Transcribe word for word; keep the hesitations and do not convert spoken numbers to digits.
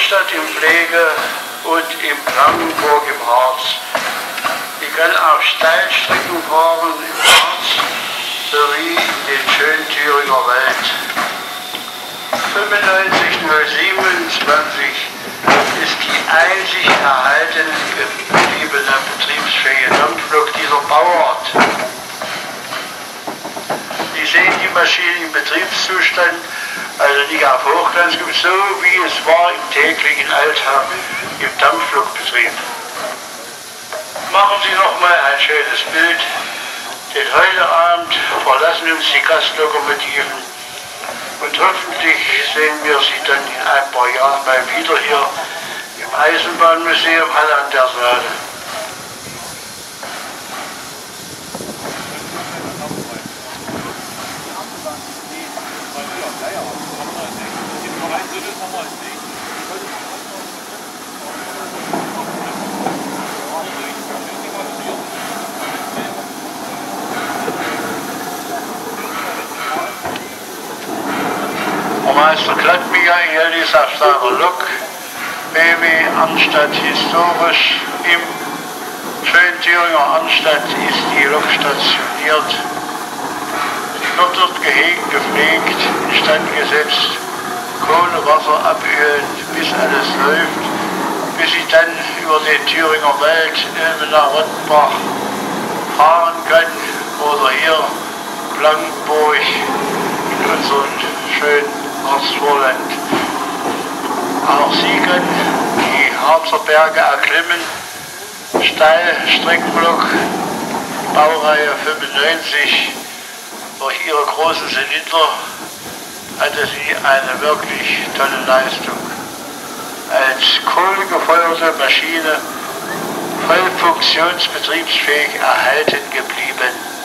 Werkstatt in Pflege und in Blankenburg im Harz. Die kann auf Steilstrecken fahren im Harz sowie in den schönen Thüringer Wald. fünfundneunzig null siebenundzwanzig ist die einzig erhaltene gebliebene betriebsfähige Dampflok dieser Bauart. Sie sehen die Maschine im Betriebszustand, also nicht auf Hochglanz, so wie es war im täglichen Alltag im Dampflokbetrieb. Machen Sie noch mal ein schönes Bild, denn heute Abend verlassen uns die Gastlokomotiven und hoffentlich sehen wir sie dann in ein paar Jahren mal wieder hier im Eisenbahnmuseum Halle an der Saale. Meister Glatt-Michael ist auf seiner Lok B W Arnstadt historisch. Im schönen Thüringer Arnstadt ist die Lok stationiert. Sie wird dort gehegt, gepflegt, instand gesetzt, Kohle, Wasser abölen, bis alles läuft, bis sie dann über den Thüringer Wald nach Rottenbach fahren kann oder hier Blankenburg in unseren schönen Harzvorland. Auch sie können die Harzer Berge erklimmen. Steilstreckenblock, Baureihe fünfundneunzig. Durch ihre großen Zylinder hatte sie eine wirklich tolle Leistung. Als kohlegefeuerte Maschine voll funktionsbetriebsfähig erhalten geblieben.